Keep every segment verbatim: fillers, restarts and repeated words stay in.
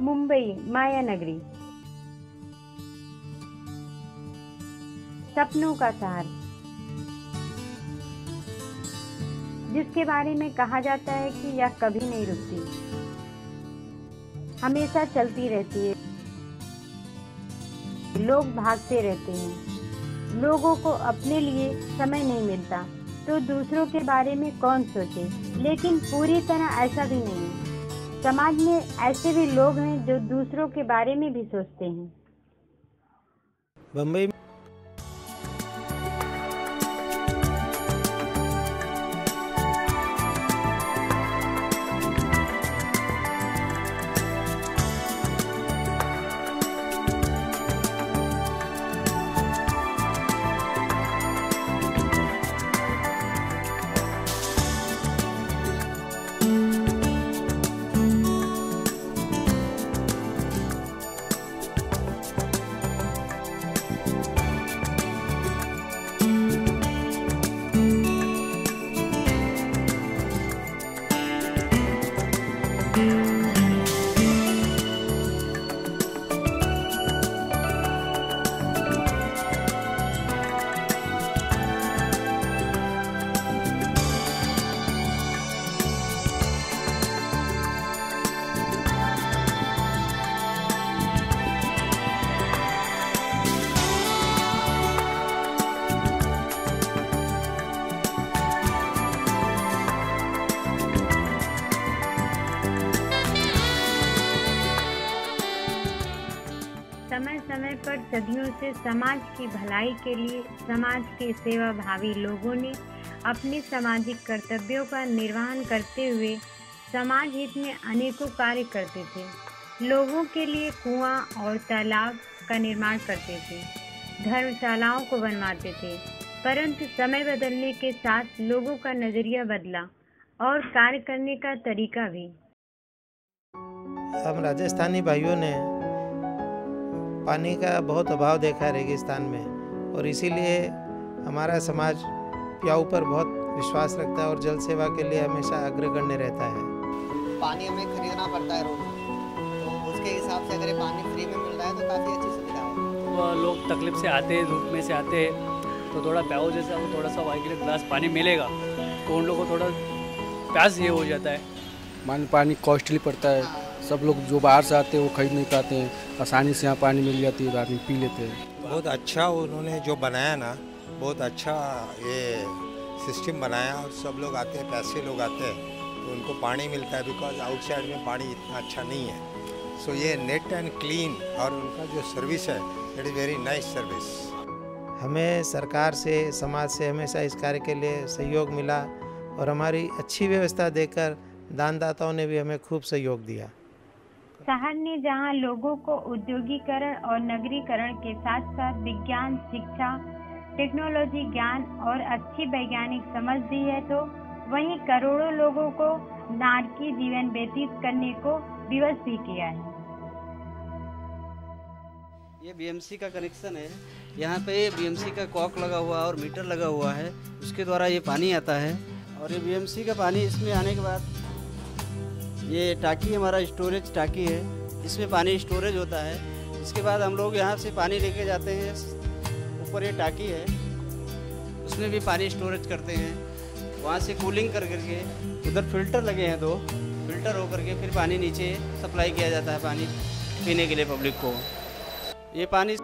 मुंबई माया नगरी, सपनों का शहर, जिसके बारे में कहा जाता है कि यह कभी नहीं रुकती, हमेशा चलती रहती है। लोग भागते रहते हैं, लोगों को अपने लिए समय नहीं मिलता, तो दूसरों के बारे में कौन सोचे। लेकिन पूरी तरह ऐसा भी नहीं है। समाज में ऐसे भी लोग हैं जो दूसरों के बारे में भी सोचते हैं। मुंबई समय समय पर सदियों से समाज की भलाई के लिए समाज के सेवा भावी लोगों ने अपने सामाजिक कर्तव्यों का निर्वहन करते हुए समाज हित में अनेकों कार्य करते थे। लोगों के लिए कुआं और तालाब का निर्माण करते थे, धर्मशालाओं को बनवाते थे। परंतु समय बदलने के साथ लोगों का नजरिया बदला और कार्य करने का तरीका भी। हम राजस्थानी भाइयों ने पानी का बहुत अभाव देखा है रेगिस्तान में, और इसीलिए हमारा समाज प्याऊ पर बहुत विश्वास रखता है और जल सेवा के लिए हमेशा अग्रगण्य रहता है। पानी हमें खरीदना पड़ता है रोज, तो उसके हिसाब से अगर ये पानी फ्री में मिल रहा है तो काफ़ी अच्छी सुविधा है। तो लोग तकलीफ से आते हैं, धूप में से आते हैं, तो थोड़ा प्याऊ जैसा वो थोड़ा सा वाई के लिए गिलास पानी मिलेगा तो उन लोगों को थोड़ा प्यास ये हो जाता है। मान पानी कॉस्टली पड़ता है, सब लोग जो बाहर से आते हैं वो खरीद नहीं पाते हैं, आसानी से यहाँ पानी मिल जाती है, आदमी पी लेते हैं। बहुत अच्छा उन्होंने जो बनाया ना, बहुत अच्छा ये सिस्टम बनाया, और सब लोग आते हैं, पैसे लोग आते हैं तो उनको पानी मिलता है, बिकॉज आउटसाइड में पानी इतना अच्छा नहीं है। सो ये नेट एंड क्लीन, और उनका जो सर्विस है it is very nice service. हमें सरकार से, समाज से हमेशा इस कार्य के लिए सहयोग मिला, और हमारी अच्छी व्यवस्था देखकर दानदाताओं ने भी हमें खूब सहयोग दिया। शहर ने जहां लोगों को उद्योगीकरण और नगरीकरण के साथ साथ विज्ञान, शिक्षा, टेक्नोलॉजी, ज्ञान और अच्छी वैज्ञानिक समझ दी है, तो वहीं करोड़ों लोगों को नारकीय जीवन व्यतीत करने को विवश भी किया है। ये बीएमसी का कनेक्शन है, यहाँ पे बीएमसी का कॉक लगा हुआ और मीटर लगा हुआ है, उसके द्वारा ये पानी आता है। और ये बीएमसी का पानी इसमें आने के बाद ये टाकी हमारा स्टोरेज टाकी है, इसमें पानी स्टोरेज होता है। इसके बाद हम लोग यहाँ से पानी लेके जाते हैं, ऊपर ये टाकी है उसमें भी पानी स्टोरेज करते हैं, वहाँ से कूलिंग कर करके उधर फिल्टर लगे हैं, दो फिल्टर हो करके फिर पानी नीचे सप्लाई किया जाता है पानी पीने के लिए पब्लिक को। ये पानी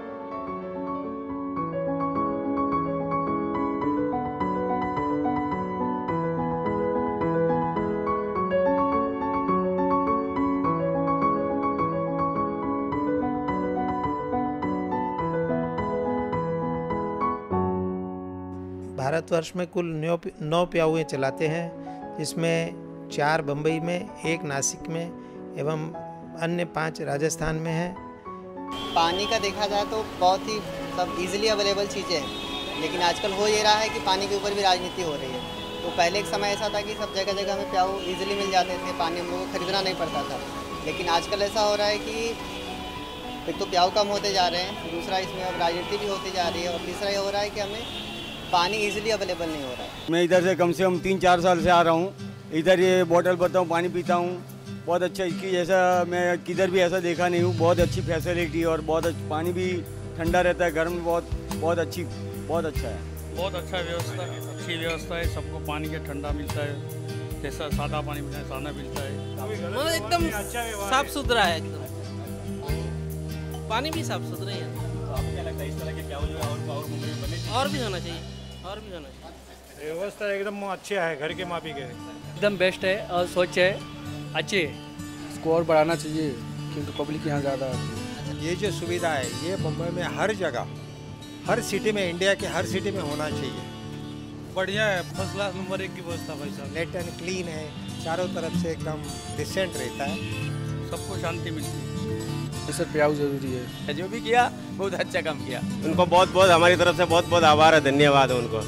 भारतवर्ष में कुल नौ नौ प्याऊएँ चलाते हैं, जिसमें चार बम्बई में, एक नासिक में एवं अन्य पाँच राजस्थान में हैं। पानी का देखा जाए तो बहुत ही सब इजीली अवेलेबल चीज़ें हैं, लेकिन आजकल हो ये रहा है कि पानी के ऊपर भी राजनीति हो रही है। तो पहले एक समय ऐसा था कि सब जगह जगह हमें प्याऊ इजीली मिल जाते थे, पानी हम लोगों को खरीदना नहीं पड़ता था। लेकिन आजकल ऐसा हो रहा है कि एक तो प्याऊ कम होते जा रहे हैं, दूसरा इसमें अब राजनीति भी होती जा रही है, और तीसरा ये हो रहा है कि हमें पानी इजीली अवेलेबल नहीं हो रहा है। मैं इधर से कम से कम तीन चार साल से आ रहा हूँ, इधर ये बोतल भरता हूँ, पानी पीता हूँ, बहुत अच्छा, इसकी जैसा मैं किधर भी ऐसा देखा नहीं हूँ। बहुत अच्छी फैसिलिटी और बहुत अच्छा पानी भी ठंडा रहता है, गर्म बहुत बहुत अच्छी बहुत अच्छा है। बहुत अच्छा व्यवस्था अच्छी व्यवस्था है, सबको पानी का ठंडा मिलता है, जैसा सादा पानी मिलता है सादा मिलता है। मतलब एकदम साफ सुथरा है, एकदम पानी भी साफ सुथरा है। आपको क्या लगता है इस तरह के प्याऊ जो है और और मुंबई में बने? और भी होना चाहिए, और भी होना चाहिए। व्यवस्था एकदम अच्छी है, घर के माफी के एकदम बेस्ट है और स्वच्छ है, अच्छी है। इसको और बढ़ाना चाहिए क्योंकि पब्लिक यहाँ ज़्यादा आती है। ये जो सुविधा है ये मुंबई में हर जगह, हर सिटी में, इंडिया के हर सिटी में होना चाहिए। बढ़िया है, फर्स्ट क्लास नंबर एक की व्यवस्था भाई साहब। नेट एंड क्लीन है, चारों तरफ से एकदम डिसेंट रहता है, सबको शांति मिलती है। सर प्याऊ जरूरी है, जो भी किया बहुत अच्छा काम किया। उनको बहुत बहुत हमारी तरफ से बहुत बहुत आभार है, धन्यवाद है उनको।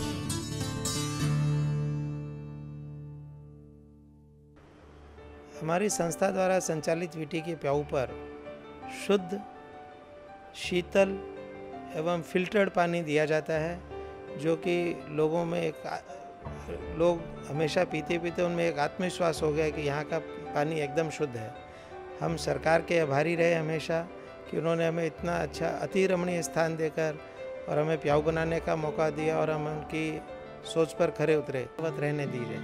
हमारी संस्था द्वारा संचालित वीटी के प्याऊ पर शुद्ध, शीतल एवं फिल्टर्ड पानी दिया जाता है, जो कि लोगों में एक लोग हमेशा पीते पीते उनमें एक आत्मविश्वास हो गया कि यहाँ का पानी एकदम शुद्ध है। हम सरकार के आभारी रहे हमेशा कि उन्होंने हमें इतना अच्छा अति रमणीय स्थान देकर और हमें प्याऊ बनाने का मौका दिया और हम उनकी सोच पर खरे उतरे, वक्त रहने दीजिए।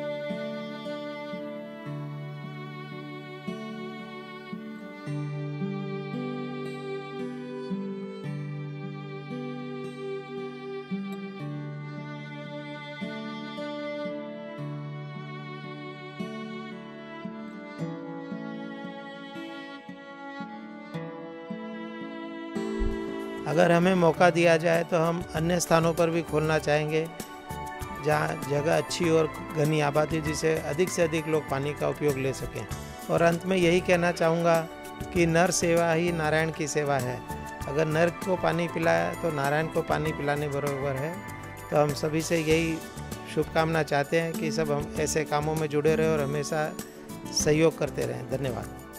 अगर हमें मौका दिया जाए तो हम अन्य स्थानों पर भी खोलना चाहेंगे जहाँ जगह अच्छी और घनी आबादी, जिसे अधिक से अधिक लोग पानी का उपयोग ले सकें। और अंत में यही कहना चाहूँगा कि नर सेवा ही नारायण की सेवा है। अगर नर को पानी पिलाया तो नारायण को पानी पिलाने बराबर है। तो हम सभी से यही शुभकामना चाहते हैं कि सब हम ऐसे कामों में जुड़े रहें और हमेशा सहयोग करते रहें। धन्यवाद।